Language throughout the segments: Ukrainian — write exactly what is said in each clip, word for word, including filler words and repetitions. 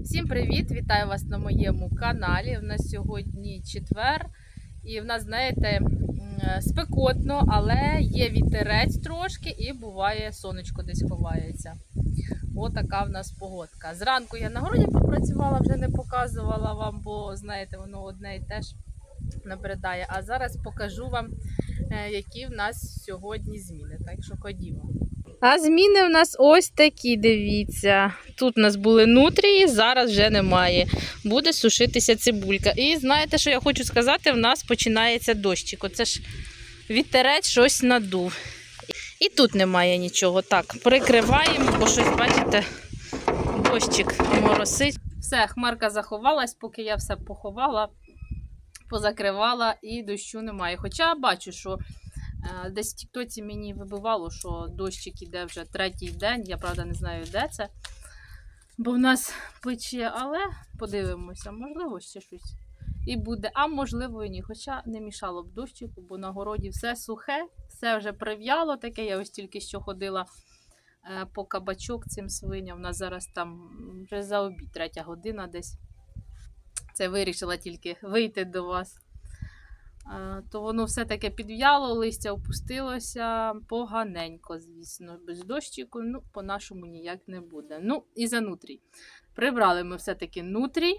Всім привіт! Вітаю вас на моєму каналі. У нас сьогодні четвер, і в нас, знаєте, спекотно, але є вітерець трошки і буває сонечко десь ховається. Отака в нас погодка. Зранку я на городі попрацювала, вже не показувала вам, бо, знаєте, воно одне і те ж набридає. А зараз покажу вам, які в нас сьогодні зміни. Так що ходімо. А зміни в нас ось такі, дивіться. Тут у нас були нутрії, зараз вже немає. Буде сушитися цибулька. І знаєте, що я хочу сказати? В нас починається дощик. Оце ж вітерець щось надув. І тут немає нічого. Так, прикриваємо, бо щось, бачите, дощик моросить. Все, хмарка заховалась, поки я все поховала, позакривала і дощу немає. Хоча бачу, що десь в тіктоці мені вибивало, що дощик іде вже третій день. Я, правда, не знаю, де це. Бо в нас пече, але подивимося, можливо, ще щось і буде. А можливо, і ні. Хоча не мішало б дощику, бо на городі все сухе, все вже прив'яло таке. Я ось тільки що ходила по кабачок цим свиням. У нас зараз там вже за обід, третя година десь. Це вирішила тільки вийти до вас. То воно все таке підв'яло, листя опустилося, поганенько, звісно, без дощику, ну, по-нашому ніяк не буде. Ну, і за нутрій. Прибрали ми все-таки нутрій.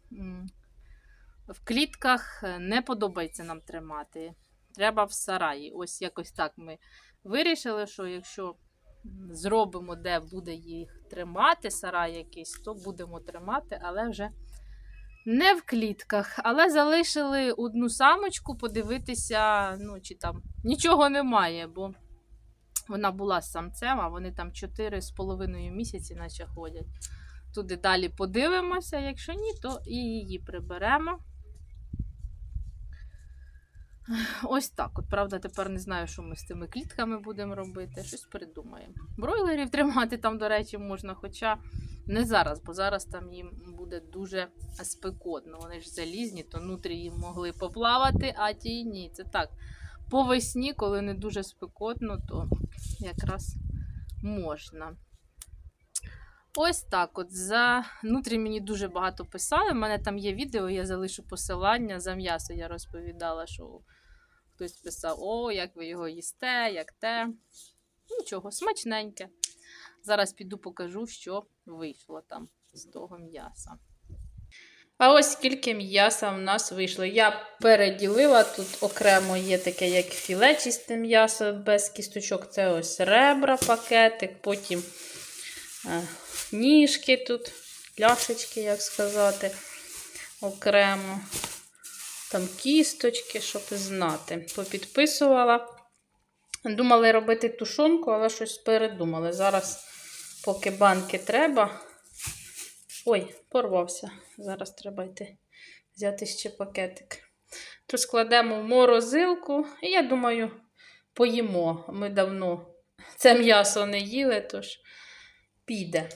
В клітках не подобається нам тримати. Треба в сараї. Ось якось так ми вирішили, що якщо зробимо, де буде їх тримати, сарай якийсь, то будемо тримати, але вже не в клітках, але залишили одну самочку подивитися, ну, чи там нічого немає, бо вона була з самцем, а вони там чотири з половиною місяці наче ходять. Туди далі подивимося, якщо ні, то і її приберемо. Ось так от, правда, тепер не знаю, що ми з тими клітками будемо робити, щось придумаємо. Бройлерів тримати там, до речі, можна, хоча не зараз, бо зараз там їм буде дуже спекотно. Вони ж залізні, то нутрі їм могли поплавати, а ті ні. Це так, по весні, коли не дуже спекотно, то якраз можна. Ось так от. За нутрі мені дуже багато писали. У мене там є відео, я залишу посилання. За м'ясо я розповідала, що хтось писав: о, як ви його їсте, як те. Нічого, смачненьке. Зараз піду покажу, що вийшло там з того м'яса. А ось скільки м'яса в нас вийшло. Я переділила, тут окремо є таке, як філе, чисте м'ясо без кісточок. Це ось ребра, пакетик, потім е, ніжки тут, ляшечки, як сказати, окремо. Там кісточки, щоб знати. Попідписувала. Думали робити тушонку, але щось передумали. Зараз, поки банки треба. Ой, порвався. Зараз треба йти взяти ще пакетик. То складемо в морозилку. І я думаю, поїмо. Ми давно це м'ясо не їли, тож піде.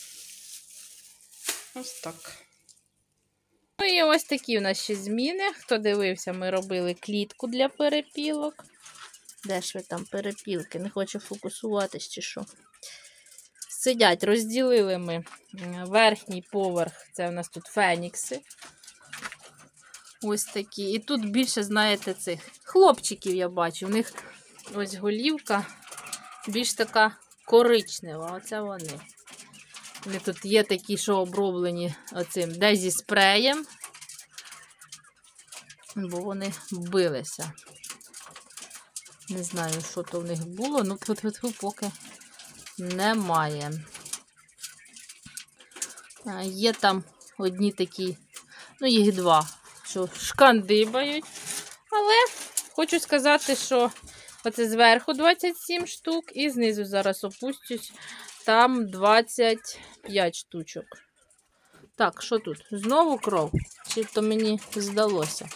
Ось так. Ну і ось такі у нас ще зміни. Хто дивився, ми робили клітку для перепілок. Де ж ви там перепілки? Не хочу фокусуватись чи що. Сидять, розділили ми верхній поверх, це у нас тут фенікси. Ось такі. І тут більше, знаєте, цих хлопчиків я бачу. У них ось голівка більш така коричнева. Оце вони. Вони тут є такі, що оброблені оцим дезі спреєм, бо вони билися. Не знаю, що то в них було, ну тьфу-тьфу-тьфу, поки немає. Є там одні такі, ну їх два, що шкандибають. Але хочу сказати, що оце зверху двадцять сім штук і знизу зараз опустюсь, там двадцять п'ять штучок. Так, що тут? Знову кров? Чи то мені здалося?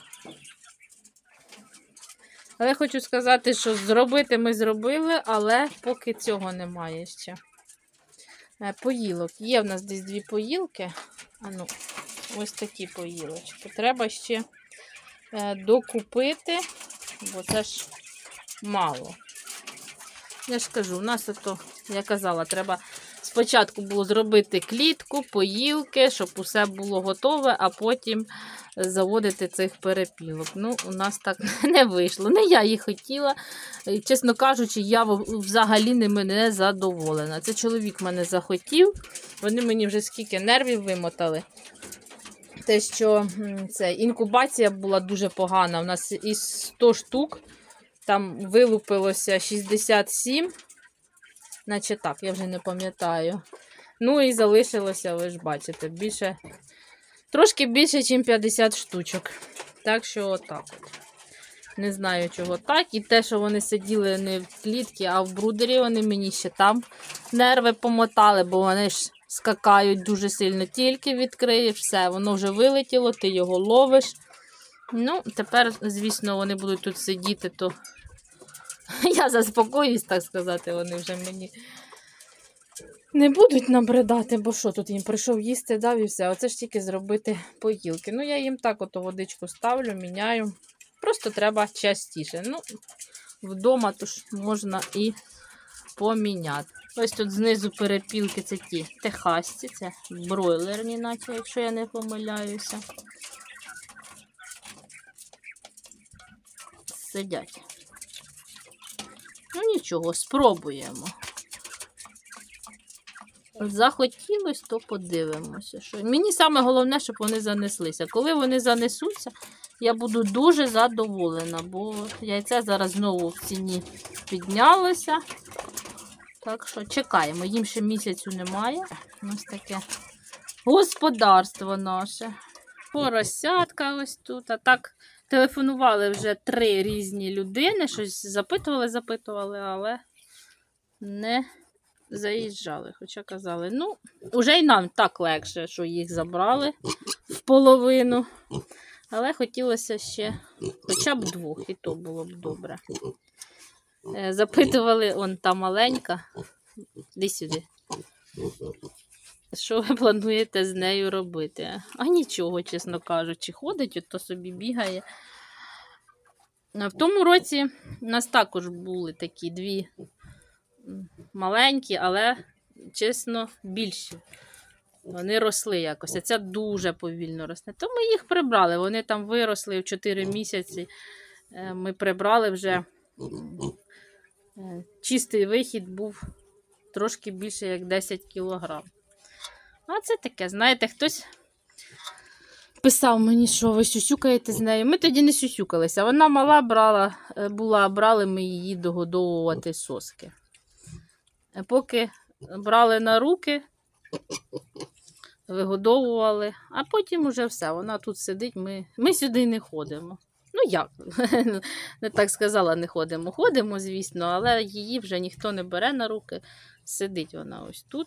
Але хочу сказати, що зробити ми зробили, але поки цього немає ще. Поїлок. Є в нас десь дві поїлки. А ну, ось такі поїлочки. Треба ще докупити, бо це ж мало. Я ж кажу, у нас, ото, я казала, треба спочатку було зробити клітку, поїлки, щоб усе було готове, а потім заводити цих перепілок. Ну, у нас так не вийшло. Не я їх хотіла. Чесно кажучи, я взагалі ними не задоволена. Це чоловік мене захотів. Вони мені вже скільки нервів вимотали. Те, що це, інкубація була дуже погана. У нас із сто штук там вилупилося шістдесят сім. Наче так, я вже не пам'ятаю. Ну і залишилося, ви ж бачите, більше, трошки більше, ніж п'ятдесят штучок. Так що отак. Не знаю, чого так. І те, що вони сиділи не в клітці, а в брудері, вони мені ще там нерви помотали, бо вони ж скакають дуже сильно. Тільки відкриєш, все, воно вже вилетіло, ти його ловиш. Ну, тепер, звісно, вони будуть тут сидіти, то я заспокоюсь, так сказати, вони вже мені не будуть набридати, бо що тут їм прийшов їсти, дав і все. Оце ж тільки зробити поїлки. Ну, я їм так ото водичку ставлю, міняю. Просто треба частіше. Ну, вдома то ж можна і поміняти. Ось тут знизу перепілки, це ті техасці, це бройлерні, наче, якщо я не помиляюся. Сидять. Ну нічого, спробуємо. Захотілось, то подивимося. Що... Мені саме головне, щоб вони занеслися. Коли вони занесуться, я буду дуже задоволена, бо яйце зараз знову в ціні піднялося. Так що чекаємо, їм ще місяцю немає. Ось таке господарство наше. Поросятка ось тут. А так телефонували вже три різні людини, щось запитували, запитували, але не заїжджали. Хоча казали, ну, вже й нам так легше, що їх забрали в половину. Але хотілося ще хоча б двох, і то було б добре. Запитували, он та маленька, іди сюди, що ви плануєте з нею робити? А нічого, чесно кажучи, ходить, от то собі бігає. В тому році у нас також були такі дві маленькі, але, чесно, більші. Вони росли якось, а ця дуже повільно росте. То ми їх прибрали, вони там виросли в чотири місяці. Ми прибрали вже, чистий вихід був трошки більше, як десять кілограм. А це таке, знаєте, хтось писав мені, що ви сюсюкаєте з нею. Ми тоді не сюсюкалися. Вона мала брала, була, брали ми її догодовувати соски. Поки брали на руки, вигодовували, а потім уже все, вона тут сидить, ми, ми сюди не ходимо. Ну як, не так сказала, не ходимо. Ходимо, звісно, але її вже ніхто не бере на руки, сидить вона ось тут.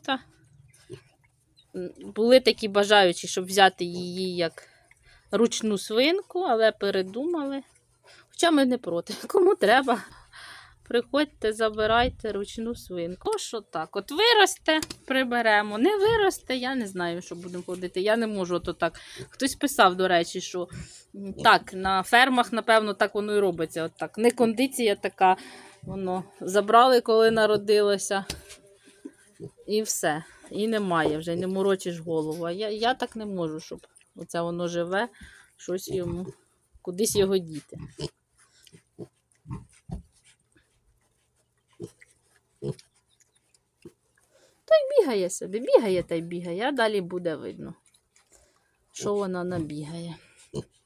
Були такі бажаючі, щоб взяти її як ручну свинку, але передумали. Хоча ми не проти. Кому треба, приходьте, забирайте ручну свинку. Ось отак. От виросте, приберемо. Не виросте, я не знаю, що будемо ходити. Я не можу ото так. Хтось писав, до речі, що так, на фермах, напевно, так воно і робиться. От так. Не кондиція така, воно забрали, коли народилося. І все. І немає вже, не морочиш голову. А я, я так не можу, щоб оце воно живе, щось йому, кудись його діти. Та й бігає собі, бігає та й бігає, а далі буде видно, що вона набігає.